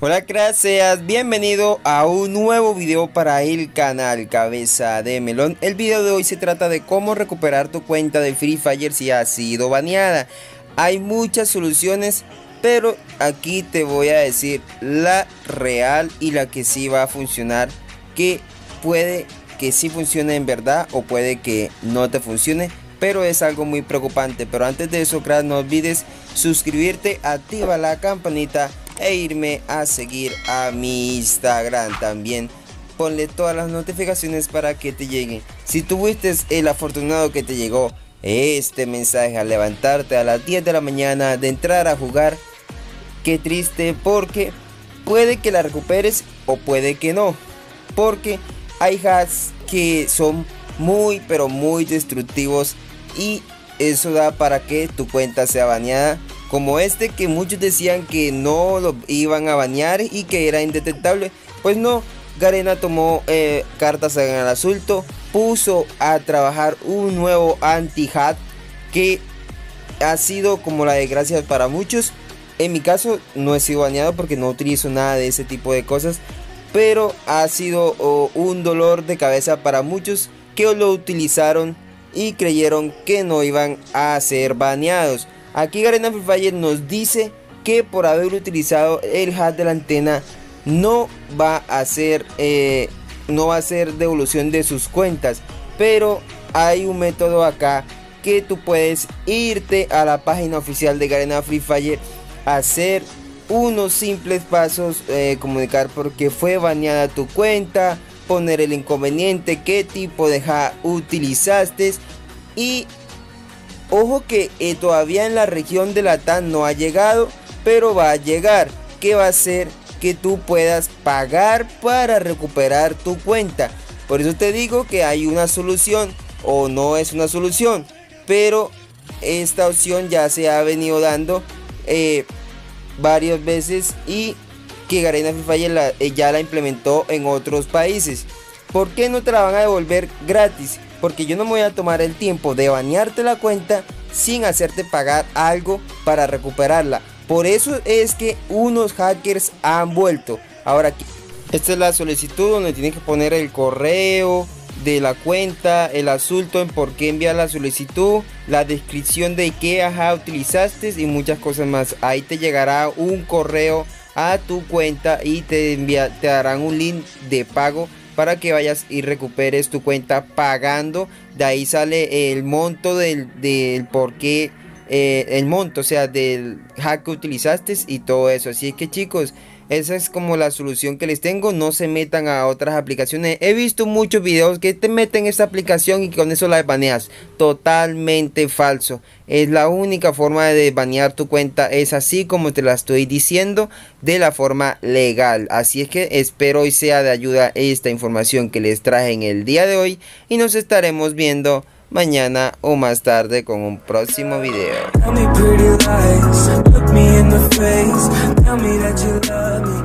Hola crack, seas bienvenido a un nuevo video para el canal Cabeza de Melón. El video de hoy se trata de cómo recuperar tu cuenta de Free Fire si ha sido baneada. Hay muchas soluciones, pero aquí te voy a decir la real y la que sí va a funcionar, que puede que sí funcione en verdad o puede que no te funcione, pero es algo muy preocupante. Pero antes de eso, crack, no olvides suscribirte, activa la campanita e irme a seguir a mi Instagram. También ponle todas las notificaciones para que te lleguen. Si tú fuiste el afortunado que te llegó este mensaje al levantarte a las 10 de la mañana de entrar a jugar, qué triste, porque puede que la recuperes o puede que no, porque hay hacks que son muy pero muy destructivos y eso da para que tu cuenta sea baneada, como este que muchos decían que no lo iban a banear y que era indetectable. Pues no, Garena tomó cartas en el asunto, puso a trabajar un nuevo anti-hack que ha sido como la desgracia para muchos. En mi caso no he sido baneado porque no utilizo nada de ese tipo de cosas, pero ha sido un dolor de cabeza para muchos que lo utilizaron y creyeron que no iban a ser baneados. Aquí Garena Free Fire nos dice que por haber utilizado el hack de la antena no va a hacer devolución de sus cuentas, pero hay un método acá que tú puedes irte a la página oficial de Garena Free Fire, hacer unos simples pasos, comunicar por qué fue baneada tu cuenta, poner el inconveniente, qué tipo de hack utilizaste y ojo que todavía en la región de Latam no ha llegado, pero va a llegar, que va a hacer que tú puedas pagar para recuperar tu cuenta. Por eso te digo que hay una solución, o no es una solución, pero esta opción ya se ha venido dando varias veces y que Garena Free Fire ya la implementó en otros países. ¿Por qué no te la van a devolver gratis? Porque yo no me voy a tomar el tiempo de banearte la cuenta sin hacerte pagar algo para recuperarla. Por eso es que unos hackers han vuelto. Ahora aquí, esta es la solicitud donde tienes que poner el correo de la cuenta, el asunto en por qué enviar la solicitud, la descripción de qué hack utilizaste y muchas cosas más. Ahí te llegará un correo a tu cuenta y te darán un link de pago para que vayas y recuperes tu cuenta pagando. De ahí sale el monto del por qué, el monto, o sea, del hack que utilizaste y todo eso. Así que chicos, esa es como la solución que les tengo. No se metan a otras aplicaciones. He visto muchos videos que te meten esta aplicación y con eso la baneas. Totalmente falso. Es la única forma de banear tu cuenta. Es así como te la estoy diciendo, de la forma legal. Así es que espero y sea de ayuda esta información que les traje en el día de hoy. Y nos estaremos viendo mañana o más tarde con un próximo video. Tell me pretty lies, look me in the face, tell me that you love me.